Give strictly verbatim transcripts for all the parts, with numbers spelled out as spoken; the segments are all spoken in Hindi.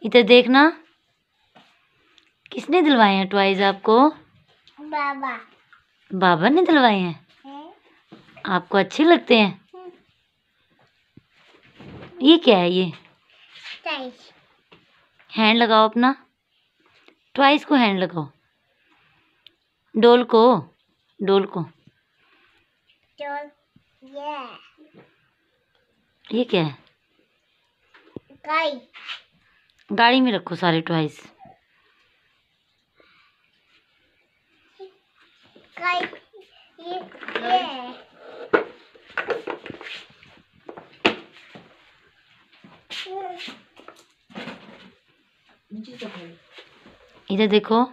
इधर देखना, किसने दिलवाए हैं टॉयज आपको? बाबा। बाबा ने दिलवाए हैं? आपको अच्छे लगते हैं? ये क्या है ये? टॉयज। हैंड लगाओ अपना, टॉयज को हैंड लगाओ, डोल को, डोल को। डोल। ये ये क्या है? गाड़ी। गाड़ी में रखो सारे टॉयज। गाड़ी। ये ये इधर देखो,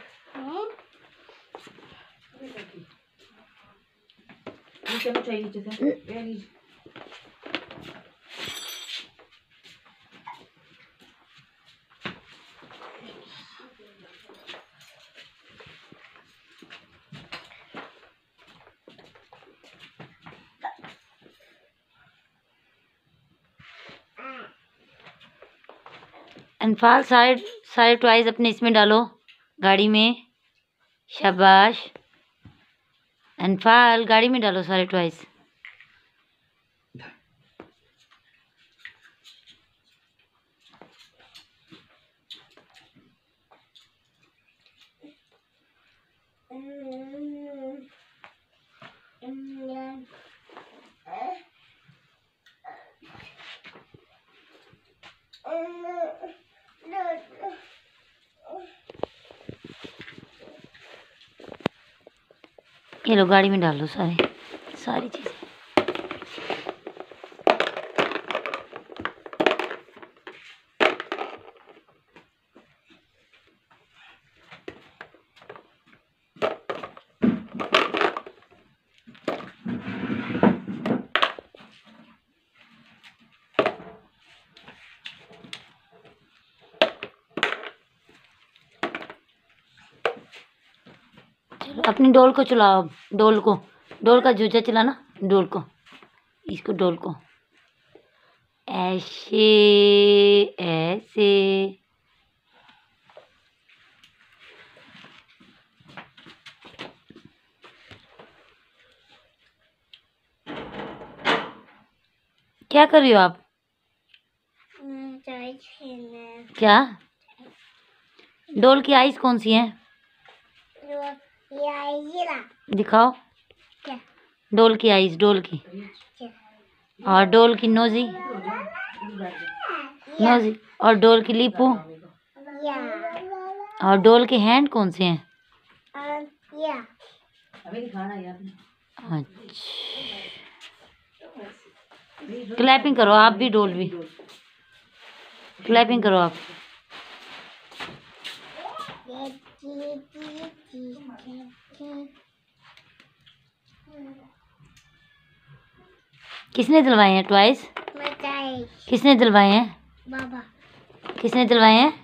अनफाल सारे सारे टॉयज अपने इसमें डालो, गाड़ी में। शाबाश अनफाल, गाड़ी में डालो सारे टॉयज। ये लो, गाड़ी में डालो सारे सारी चीज़ें। चलो अपनी डोल को चलाओ, डोल को, डोल का जूझा चलाना, डोल को, इसको डोल को ऐसे ऐसे। क्या कर रही हो आप? क्या? डोल की आईज कौन सी है? दिखाओ। क्या? डोल की आईज, डोल की। और डोल की नोजी, नोजी। और डोल की लीपू। और डोल के हैंड कौन से हैं? अच्छा, क्लैपिंग करो आप भी, डोल भी क्लैपिंग करो आप। किसने दिलवाए हैं टॉयज? किसने दिलवाए हैं? बाबा। किसने दिलवाए हैं?